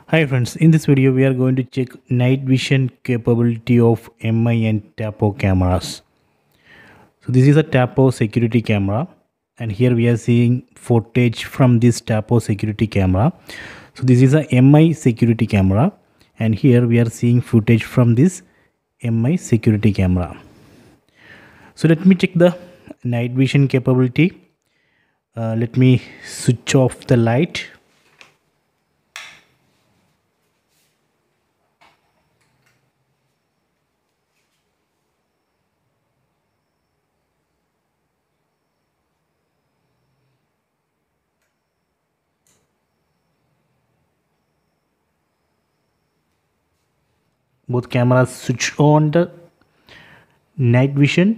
Hi friends, in this video we are going to check night vision capability of MI and Tapo cameras. So this is a Tapo security camera and here we are seeing footage from this Tapo security camera. So this is a MI security camera and here we are seeing footage from this MI security camera. So let me check the night vision capability. Let me switch off the light. Both cameras switch on the night vision.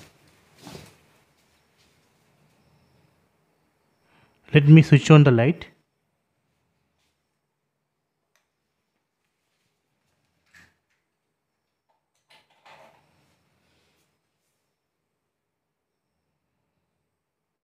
Let me switch on the light.